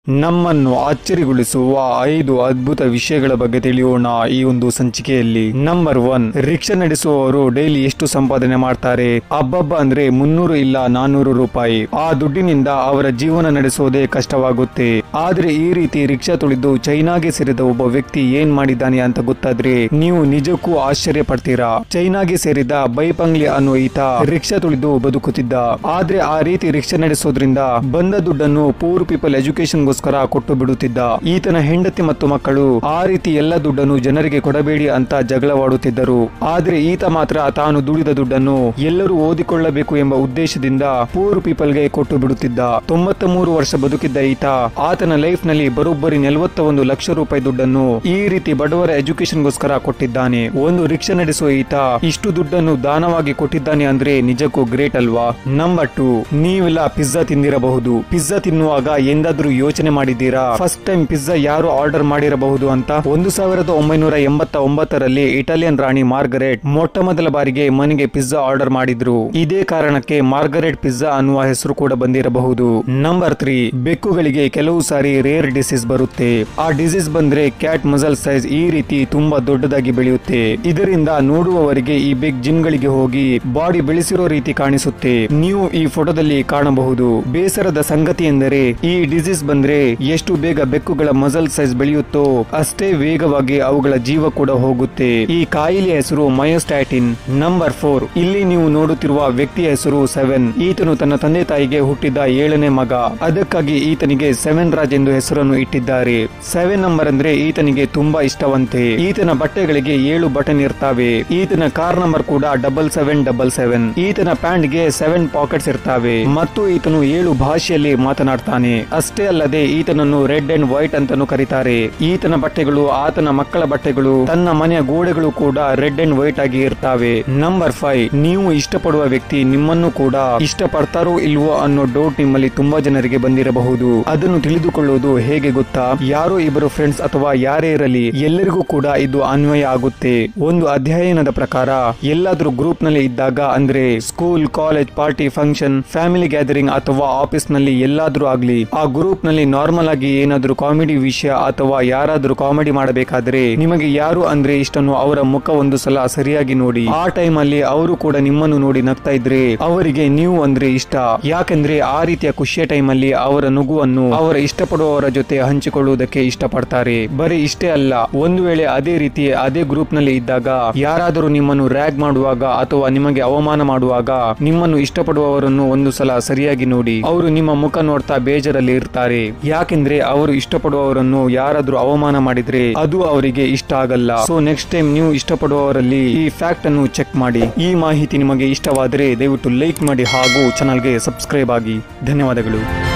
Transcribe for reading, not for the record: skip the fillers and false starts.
ನಮ್ಮನ್ನು ಅಚ್ಚರಿಗೊಳಿಸುವ 5 ಅದ್ಭುತ ವಿಷಯಗಳ ಬಗ್ಗೆ ತಿಳಿಯೋಣ ಈ ಒಂದು ಸಂಚಿಕೆಯಲ್ಲಿ. ನಂಬರ್ 1, ರಿಕ್ಷಾ ನಡೆಸುವವರು ಡೈಲಿ ಎಷ್ಟು ಸಂಪಾದನೆ ಮಾಡ್ತಾರೆ? ಅಬ್ಬಬ್ಬ ಅಂದ್ರೆ 300 ಇಲ್ಲ 400 ರೂಪಾಯಿ. ಆ ದುಡ್ಡಿನಿಂದ ಅವರ ಜೀವನ ನಡೆಸೋದೇ ಕಷ್ಟವಾಗುತ್ತೆ. ಆದ್ರೆ ಈ ರೀತಿ ರಿಕ್ಷಾ ತುಳಿದು ಚೈನಾಗೆ ಸೇರಿದ ಒಬ್ಬ ವ್ಯಕ್ತಿ ಏನ್ ಮಾಡಿದ್ದಾನೆ ಅಂತ ಗೊತ್ತಾದ್ರೆ ನೀವು ನಿಜಕ್ಕೂ ಆಶ್ಚರ್ಯ ಪಡ್ತೀರಾ. ಚೈನಾಗೆ ಸೇರಿದ ಬೈಪಂಗ್ಲಿ ಅನ್ನೋ ಈತ ರಿಕ್ಷಾ ತುಳಿದು ಬದುಕುತ್ತಿದ್ದ. ಆದ್ರೆ ಆ ರೀತಿ ರಿಕ್ಷಾ ನಡೆಸೋದ್ರಿಂದ ಬಂದ ದುಡ್ಡನ್ನು ಪೂರ್ ಪೀಪಲ್ ಎಜುಕೇಶನ್ ಕೊಟ್ಟು ಬಿಡುತ್ತಿದ್ದ. ಈತನ ಹೆಂಡತಿ ಮತ್ತು ಮಕ್ಕಳು ಆ ರೀತಿ ಎಲ್ಲ ದುಡ್ಡನ್ನು ಜನರಿಗೆ ಕೊಡಬೇಡಿ ಅಂತ ಜಗಳವಾಡುತ್ತಿದ್ದರು. ಆದ್ರೆ ಈತ ಮಾತ್ರ ತಾನು ದುಡಿದ ದುಡ್ಡನ್ನು ಎಲ್ಲರೂ ಓದಿಕೊಳ್ಳಬೇಕು ಎಂಬ ಉದ್ದೇಶದಿಂದ ಪೂರ್ ಪೀಪಲ್ಗೆ ಕೊಟ್ಟು ಬಿಡುತ್ತಿದ್ದ. 93 ವರ್ಷ ಬದುಕಿದ್ದ ಈತ ಆತನ ಲೈಫ್ ನಲ್ಲಿ ಬರೋಬ್ಬರಿ 41 ಲಕ್ಷ ರೂಪಾಯಿ ದುಡ್ಡನ್ನು ಈ ರೀತಿ ಬಡವರ ಎಜುಕೇಶನ್ಗೋಸ್ಕರ ಕೊಟ್ಟಿದ್ದಾನೆ. ಒಂದು ರಿಕ್ಷಾ ನಡೆಸುವ ಈತ ಇಷ್ಟು ದುಡ್ಡನ್ನು ದಾನವಾಗಿ ಕೊಟ್ಟಿದ್ದಾನೆ ಅಂದ್ರೆ ನಿಜಕ್ಕೂ ಗ್ರೇಟ್ ಅಲ್ವಾ. ನಂಬರ್ 2, ನೀವೆಲ್ಲ ಪಿಜ್ಜಾ ತಿಂದಿರಬಹುದು. ಪಿಜ್ಜಾ ತಿನ್ನುವಾಗ ಎಂದಾದ್ರೂ ಯೋಚನೆ ಮಾಡಿದ್ದೀರಾ ಫಸ್ಟ್ ಟೈಮ್ ಪಿಜ್ಜಾ ಯಾರು ಆರ್ಡರ್ ಮಾಡಿರಬಹುದು ಅಂತ? 1989ರಲ್ಲಿ ಇಟಾಲಿಯನ್ ರಾಣಿ ಮಾರ್ಗರೆಟ್ ಮೊಟ್ಟ ಮೊದಲ ಬಾರಿಗೆ ಮನೆಗೆ ಪಿಜ್ಜಾ ಆರ್ಡರ್ ಮಾಡಿದ್ರು. ಇದೇ ಕಾರಣಕ್ಕೆ ಮಾರ್ಗರೆಟ್ ಪಿಜ್ಜಾ ಅನ್ನುವ ಹೆಸರು ಕೂಡ ಬಂದಿರಬಹುದು. ನಂಬರ್ 3, ಬೆಕ್ಕುಗಳಿಗೆ ಕೆಲವು ಸಾರಿ ರೇರ್ ಡಿಸೀಸ್ ಬರುತ್ತೆ. ಆ ಡಿಸೀಸ್ ಬಂದ್ರೆ ಕ್ಯಾಟ್ ಮಸಲ್ ಸೈಜ್ ಈ ರೀತಿ ತುಂಬಾ ದೊಡ್ಡದಾಗಿ ಬೆಳೆಯುತ್ತೆ. ಇದರಿಂದ ನೋಡುವವರಿಗೆ ಈ ಬಿಗ್ ಜಿಮ್ ಗಳಿಗೆ ಹೋಗಿ ಬಾಡಿ ಬೆಳೆಸಿರೋ ರೀತಿ ಕಾಣಿಸುತ್ತೆ. ನೀವು ಈ ಫೋಟೋದಲ್ಲಿ ಕಾಣಬಹುದು. ಬೇಸರದ ಸಂಗತಿ ಎಂದರೆ ಈ ಡಿಸೀಸ್ ಬಂದ್ರೆ ಎಷ್ಟು ಬೇಗ ಬೆಕ್ಕುಗಳ ಮಸಲ್ ಸೈಜ್ ಬೆಳೆಯುತ್ತೋ ಅಷ್ಟೇ ವೇಗವಾಗಿ ಅವುಗಳ ಜೀವ ಕೂಡ ಹೋಗುತ್ತೆ. ಈ ಕಾಯಿಲೆ ಹೆಸರು ಮಯೋಸ್ಟಾಟಿನ್. ನಂಬರ್ 4, ಇಲ್ಲಿ ನೀವು ನೋಡುತ್ತಿರುವ ವ್ಯಕ್ತಿಯ ಹೆಸರು 7. ಈತನು ತನ್ನ ತಂದೆ ತಾಯಿಗೆ ಹುಟ್ಟಿದ 7ನೇ ಮಗ. ಅದಕ್ಕಾಗಿ ಈತನಿಗೆ 7 ರಾಜ್ ಎಂದು ಹೆಸರನ್ನು ಇಟ್ಟಿದ್ದಾರೆ. 7 ನಂಬರ್ ಅಂದ್ರೆ ಈತನಿಗೆ ತುಂಬಾ ಇಷ್ಟವಂತೆ. ಈತನ ಬಟ್ಟೆಗಳಿಗೆ 7 ಬಟನ್ ಇರ್ತಾವೆ. ಈತನ ಕಾರ್ ನಂಬರ್ ಕೂಡ 7777. ಈತನ ಪ್ಯಾಂಟ್ ಗೆ 7 ಪಾಕೆಟ್ಸ್ ಇರ್ತಾವೆ ಮತ್ತು ಈತನು 7 ಭಾಷೆಯಲ್ಲಿ ಮಾತನಾಡ್ತಾನೆ. ಅಷ್ಟೇ ಅಲ್ಲದೆ ಈತನನ್ನು ರೆಡ್ ಅಂಡ್ ವೈಟ್ ಅಂತಾನೂ ಕರೀತಾರೆ. ಈತನ ಬಟ್ಟೆಗಳು, ಆತನ ಮಕ್ಕಳ ಬಟ್ಟೆಗಳು, ತನ್ನ ಮನೆಯ ಗೋಡೆಗಳು ಕೂಡ ರೆಡ್ ಅಂಡ್ ವೈಟ್ ಆಗಿ ಇರ್ತಾವೆ. ನಂಬರ್ 5, ನೀವು ಇಷ್ಟಪಡುವ ವ್ಯಕ್ತಿ ನಿಮ್ಮನ್ನು ಕೂಡ ಇಷ್ಟಪಡ್ತಾರೋ ಇಲ್ವೋ ಅನ್ನೋ ಡೌಟ್ ನಿಮ್ಮಲ್ಲಿ ತುಂಬಾ ಜನರಿಗೆ ಬಂದಿರಬಹುದು. ಅದನ್ನು ತಿಳಿದುಕೊಳ್ಳುವುದು ಹೇಗೆ ಗೊತ್ತಾ? ಯಾರೋ ಇಬ್ಬರು ಫ್ರೆಂಡ್ಸ್ ಅಥವಾ ಯಾರೇ ಇರಲಿ ಎಲ್ಲರಿಗೂ ಕೂಡ ಇದು ಅನ್ವಯ ಆಗುತ್ತೆ. ಒಂದು ಅಧ್ಯಯನದ ಪ್ರಕಾರ ಎಲ್ಲಾದ್ರೂ ಗ್ರೂಪ್ ನಲ್ಲಿ ಇದ್ದಾಗ ಅಂದ್ರೆ school, college, party, function, family gathering ಅಥವಾ ಆಫೀಸ್ ನಲ್ಲಿ ಎಲ್ಲಾದ್ರೂ ಆಗ್ಲಿ ಆ ಗ್ರೂಪ್ ನಲ್ಲಿ ನಾರ್ಮಲ್ ಆಗಿ ಏನಾದ್ರೂ ಕಾಮಿಡಿ ವಿಷಯ ಅಥವಾ ಯಾರಾದ್ರೂ ಕಾಮಿಡಿ ಮಾಡಬೇಕಾದ್ರೆ ನಿಮಗೆ ಯಾರು ಅಂದ್ರೆ ಇಷ್ಟನ್ನು ಅವರ ಮುಖ ಒಂದು ಸಲ ಸರಿಯಾಗಿ ನೋಡಿ. ಆ ಟೈಮ್ ಅಲ್ಲಿ ಅವರು ಕೂಡ ನಿಮ್ಮನ್ನು ನೋಡಿ ನಗ್ತಾ ಇದ್ರೆ ಅವರಿಗೆ ನೀವು ಅಂದ್ರೆ ಇಷ್ಟ. ಯಾಕಂದ್ರೆ ಆ ರೀತಿಯ ಖುಷಿಯ ಟೈಮ್ ಅಲ್ಲಿ ಅವರ ನಗುವನ್ನು ಅವರ ಇಷ್ಟಪಡುವವರ ಜೊತೆ ಹಂಚಿಕೊಳ್ಳುವುದಕ್ಕೆ ಇಷ್ಟಪಡ್ತಾರೆ. ಬರೀ ಇಷ್ಟೇ ಅಲ್ಲ, ಒಂದು ವೇಳೆ ಅದೇ ರೀತಿ ಅದೇ ಗ್ರೂಪ್ ನಲ್ಲಿ ಇದ್ದಾಗ ಯಾರಾದರೂ ನಿಮ್ಮನ್ನು ರ್ಯಾಗ್ ಮಾಡುವಾಗ ಅಥವಾ ನಿಮಗೆ ಅವಮಾನ ಮಾಡುವಾಗ ನಿಮ್ಮನ್ನು ಇಷ್ಟಪಡುವವರನ್ನು ಒಂದು ಸಲ ಸರಿಯಾಗಿ ನೋಡಿ. ಅವರು ನಿಮ್ಮ ಮುಖ ನೋಡ್ತಾ ಬೇಜಾರಲ್ಲಿ ಇರ್ತಾರೆ. ಯಾಕೆಂದ್ರೆ ಅವರು ಇಷ್ಟಪಡುವವರನ್ನು ಯಾರಾದ್ರೂ ಅವಮಾನ ಮಾಡಿದ್ರೆ ಅದು ಅವರಿಗೆ ಇಷ್ಟ ಆಗಲ್ಲ. ಸೊ ನೆಕ್ಸ್ಟ್ ಟೈಮ್ ನೀವು ಇಷ್ಟಪಡುವವರಲ್ಲಿ ಈ ಫ್ಯಾಕ್ಟ್ ಅನ್ನು ಚೆಕ್ ಮಾಡಿ. ಈ ಮಾಹಿತಿ ನಿಮಗೆ ಇಷ್ಟವಾದರೆ ದಯವಿಟ್ಟು ಲೈಕ್ ಮಾಡಿ ಹಾಗೂ ಚಾನಲ್ಗೆ ಸಬ್ಸ್ಕ್ರೈಬ್ ಆಗಿ. ಧನ್ಯವಾದಗಳು.